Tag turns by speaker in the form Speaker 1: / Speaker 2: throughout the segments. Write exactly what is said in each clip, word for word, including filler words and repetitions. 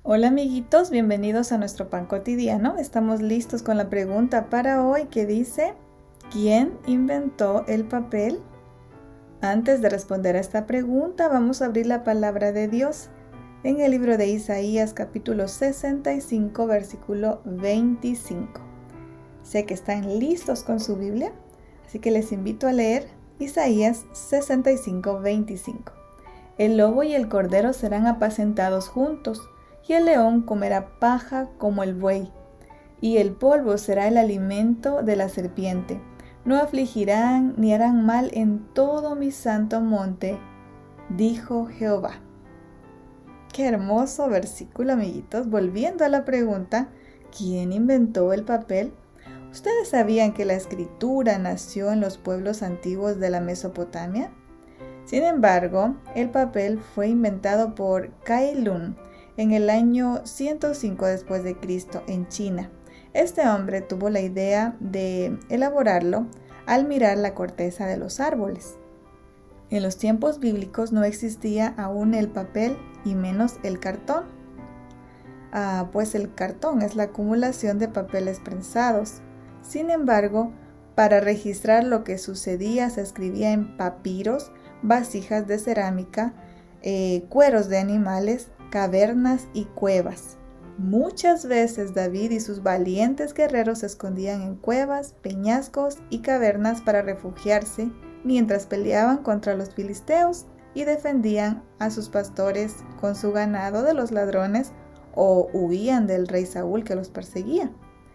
Speaker 1: Hola amiguitos, bienvenidos a nuestro pan cotidiano. Estamos listos con la pregunta para hoy que dice: ¿quién inventó el papel? Antes de responder a esta pregunta, vamos a abrir la palabra de Dios en el libro de Isaías capítulo sesenta y cinco, versículo veinticinco. Sé que están listos con su Biblia, así que les invito a leer Isaías sesenta y cinco, veinticinco. El lobo y el cordero serán apacentados juntos, y el león comerá paja como el buey, y el polvo será el alimento de la serpiente. No afligirán ni harán mal en todo mi santo monte, dijo Jehová. Qué hermoso versículo, amiguitos. Volviendo a la pregunta, ¿quién inventó el papel? ¿Ustedes sabían que la escritura nació en los pueblos antiguos de la Mesopotamia? Sin embargo, el papel fue inventado por Cai Lun en el año ciento cinco después de Cristo en China. Este hombre tuvo la idea de elaborarlo al mirar la corteza de los árboles. En los tiempos bíblicos no existía aún el papel y menos el cartón. Ah, pues el cartón es la acumulación de papeles prensados. Sin embargo, para registrar lo que sucedía se escribía en papiros, vasijas de cerámica, eh, cueros de animales, cavernas y cuevas. Muchas veces David y sus valientes guerreros se escondían en cuevas, peñascos y cavernas para refugiarse mientras peleaban contra los filisteos y defendían a sus pastores con su ganado de los ladrones o huían del rey Saúl que los perseguía.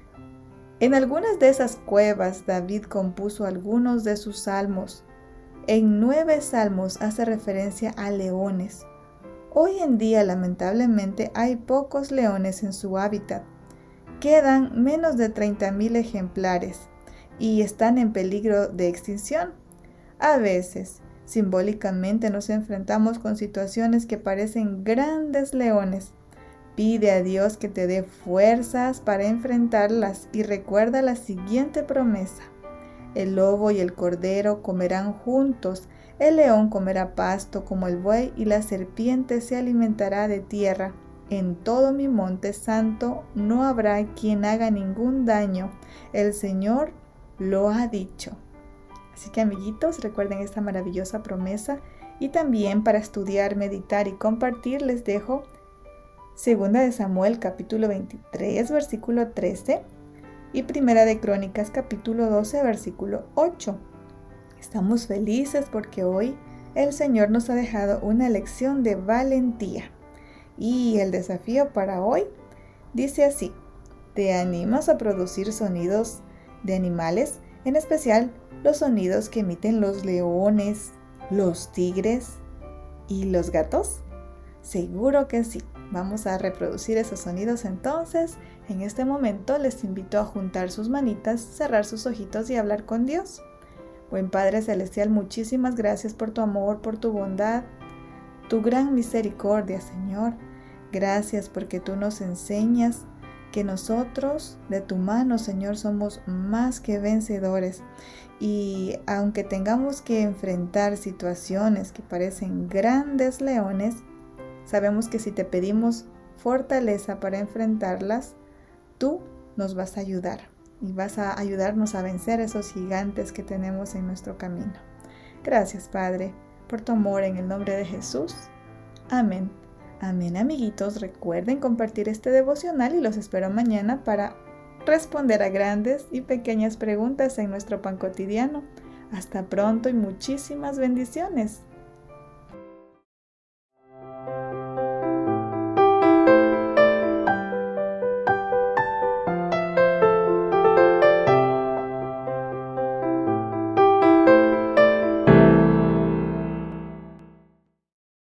Speaker 1: En algunas de esas cuevas David compuso algunos de sus salmos. En nueve salmos hace referencia a leones. Hoy en día, lamentablemente, hay pocos leones en su hábitat. Quedan menos de treinta mil ejemplares y están en peligro de extinción. A veces, simbólicamente, nos enfrentamos con situaciones que parecen grandes leones. Pide a Dios que te dé fuerzas para enfrentarlas y recuerda la siguiente promesa. El lobo y el cordero comerán juntos. El león comerá pasto como el buey y la serpiente se alimentará de tierra. En todo mi monte santo no habrá quien haga ningún daño. El Señor lo ha dicho. Así que amiguitos, recuerden esta maravillosa promesa y también para estudiar, meditar y compartir les dejo Segunda de Samuel capítulo veintitrés versículo trece y Primera de Crónicas capítulo doce versículo ocho. Estamos felices porque hoy el Señor nos ha dejado una lección de valentía. Y el desafío para hoy dice así: ¿te animas a producir sonidos de animales? En especial los sonidos que emiten los leones, los tigres y los gatos. Seguro que sí. Vamos a reproducir esos sonidos entonces. En este momento les invito a juntar sus manitas, cerrar sus ojitos y hablar con Dios. Buen Padre Celestial, muchísimas gracias por tu amor, por tu bondad, tu gran misericordia, Señor. Gracias porque tú nos enseñas que nosotros, de tu mano, Señor, somos más que vencedores. Y aunque tengamos que enfrentar situaciones que parecen grandes leones, sabemos que si te pedimos fortaleza para enfrentarlas, tú nos vas a ayudar. Y vas a ayudarnos a vencer esos gigantes que tenemos en nuestro camino. Gracias, Padre, por tu amor en el nombre de Jesús. Amén. Amén, amiguitos. Recuerden compartir este devocional y los espero mañana para responder a grandes y pequeñas preguntas en nuestro pan cotidiano. Hasta pronto y muchísimas bendiciones.